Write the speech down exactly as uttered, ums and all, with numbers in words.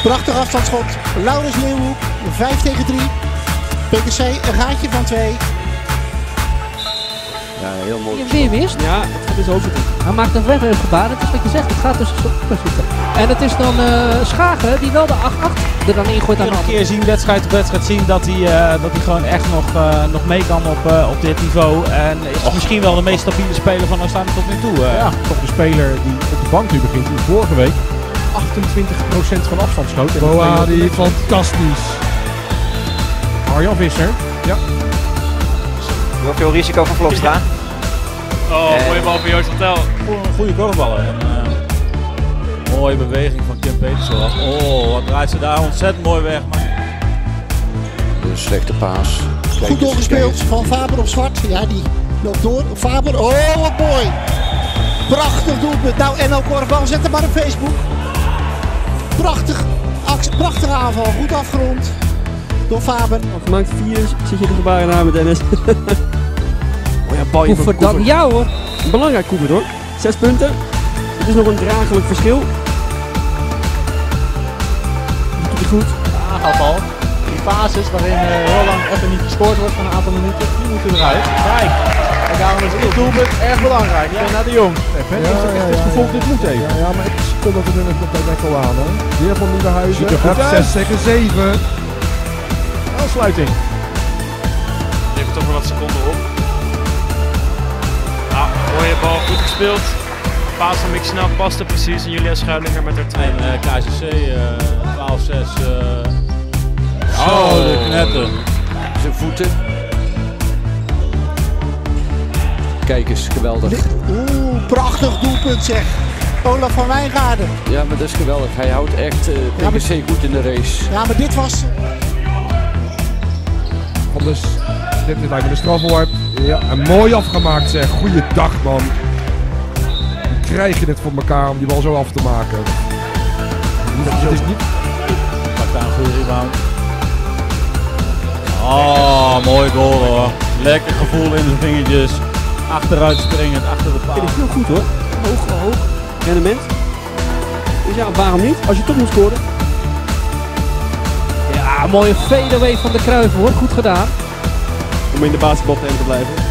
Prachtig afstandsschot. Laurens Leeuwenhoek, vijf tegen drie. P K C een gaatje van twee. Ja, heel mooi. Die hem weer mist. Ja, het gaat dus over. Hij maakt een weggebaar. Het is wat je zegt. Het gaat tussen stoppen zitten. En het is dan uh, Schagen die wel de acht acht er dan ingooit aan de Een keer zien, wedstrijd op wedstrijd zien dat hij, uh, dat hij gewoon echt nog, uh, nog mee kan op, uh, op dit niveau. En is Och. misschien wel de meest stabiele speler van Oostende tot nu toe. Uh. Ja, toch de speler die op de bank nu begint. Die vorige week achtentwintig procent van afstand schoot. Boa, die fantastisch. Arjan Visser. Ja. Heel veel risico van Vlokstra. Oh, en... mooie bal van Joost Vertel. Goede korfballen. En, uh, mooie beweging van Kim Petersen. Oh, wat draait ze daar ontzettend mooi weg. Maar... Een slechte paas. Kijk, goed doorgespeeld van Faber op Zwart. Ja, die loopt door. Faber, oh wat mooi. Prachtig doelpunt. Nou, en ook korfbal, zet hem maar op Facebook. Prachtig, prachtige aanval, goed afgerond door Faber. Afgemaakt vier, zit je de gebaren aan met Dennis. Oh ja, balje van Koever. Ja hoor. Belangrijk Koever hoor. Zes punten. Het is nog een draaglijk verschil. Dat doet hij goed. Aanvalbal. Die fases waarin uh, heel lang even niet gescoord wordt van een aantal minuten, die moeten eruit. Kijk, en daarom is dit doelpunt erg belangrijk. Ja. Naar de Jong. Ja, ja, ja, het gevoel, dit moet even. Ja, ja, maar ik kon dat er nu nog bij Mekko aan. Hè. Weer van Nieuwenhuizen. zes tegen zeven. Aansluiting. Even toch weer wat seconden op. Nou, mooie bal, goed gespeeld. Paas van Mick Snel paste precies en Julia Schuilinger met haar twee. En uh, K C C uh, twaalf zes. Uh... Oh, de knetten. Zijn voeten. Kijk eens, geweldig. Oeh, prachtig doelpunt zeg. Olaf van Wijngaarden. Ja, maar dat is geweldig. Hij houdt echt uh, P K C ja, maar... goed in de race. Ja, maar dit was... Van dus, dit is lijkt me de strafworp. Ja, en mooi afgemaakt zeg. Goeiedag man. Hoe krijg je dit voor elkaar om die bal zo af te maken? Het is niet... Pak daar een goede rebound. Oh, mooi goal hoor. Lekker gevoel in de vingertjes. Achteruit springend, achter de paal. Dit is heel goed hoor. Hoog, hoog. Rendement. Dus ja, waarom niet? Als je toch moet scoren. Ja, mooie fadeaway van de Cruijff hoor. Goed gedaan. Om in de basketbaltent te blijven.